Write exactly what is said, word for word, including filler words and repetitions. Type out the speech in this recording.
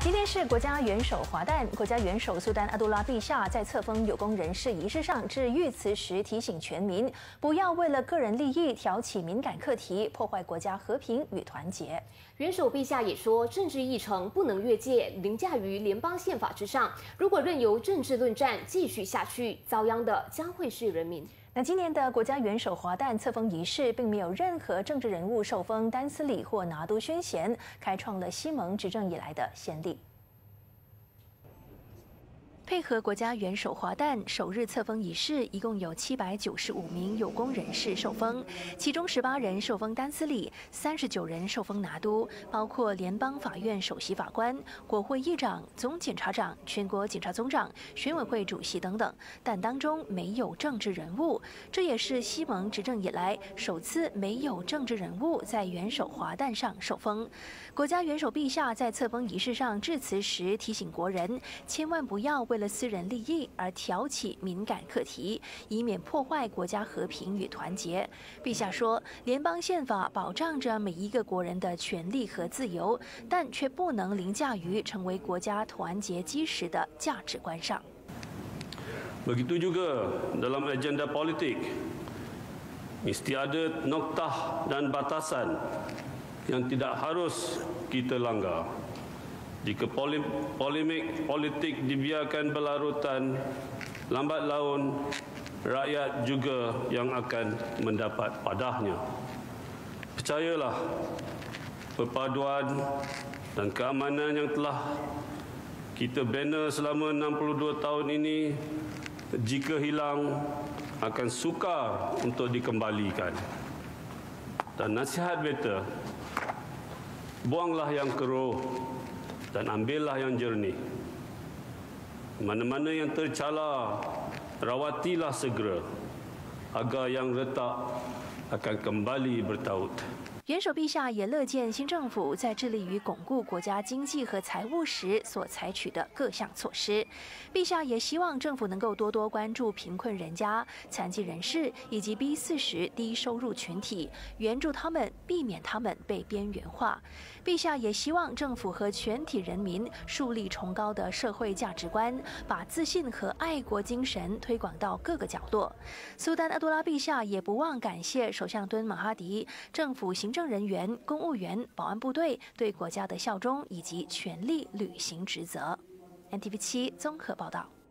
今天是国家元首华诞，国家元首苏丹阿杜拉陛下在册封有功人士仪式上致谕词时提醒全民，不要为了个人利益挑起敏感课题，破坏国家和平与团结。 元首陛下也说，政治议程不能越界，凌驾于联邦宪法之上。如果任由政治论战继续下去，遭殃的将会是人民。 那今年的国家元首华诞册封仪式，并没有任何政治人物受封丹斯里或拿督勋衔，开创了西蒙执政以来的先例。 配合国家元首华诞首日册封仪式，一共有七百九十五名有功人士受封，其中十八人受封丹斯里，三十九人受封拿督，包括联邦法院首席法官、国会议长、总检察长、全国检察总长、选委会主席等等，但当中没有政治人物，这也是西蒙执政以来首次没有政治人物在元首华诞上受封。国家元首陛下在册封仪式上致辞时提醒国人，千万不要为了 私人利益而挑起敏感课题，以免破坏国家和平与团结。陛下说，联邦宪法保障着每一个国人的权利和自由，但却不能凌驾于成为国家团结基石的价值观上。 Begitu juga dalam agenda politik, mesti ada noktah dan batasan yang tidak harus kita langgar. Jika polemik politik dibiarkan berlarutan, lambat laun rakyat juga yang akan mendapat padahnya. Percayalah, perpaduan dan keamanan yang telah kita bina selama enam puluh dua tahun ini, jika hilang, akan sukar untuk dikembalikan. Dan nasihat beta, buanglah yang keruh dan ambillah yang jernih. Mana-mana yang tercela, rawatilah segera, agar yang retak akan kembali bertaut. 元首陛下也乐见新政府在致力于巩固国家经济和财务时所采取的各项措施。陛下也希望政府能够多多关注贫困人家、残疾人士以及 B 四十低收入群体，援助他们，避免他们被边缘化。陛下也希望政府和全体人民树立崇高的社会价值观，把自信和爱国精神推广到各个角落。苏丹阿杜拉陛下也不忘感谢首相敦马哈迪、政府行 政人员、公务员、保安部队对国家的效忠以及全力履行职责。N T V 七综合报道。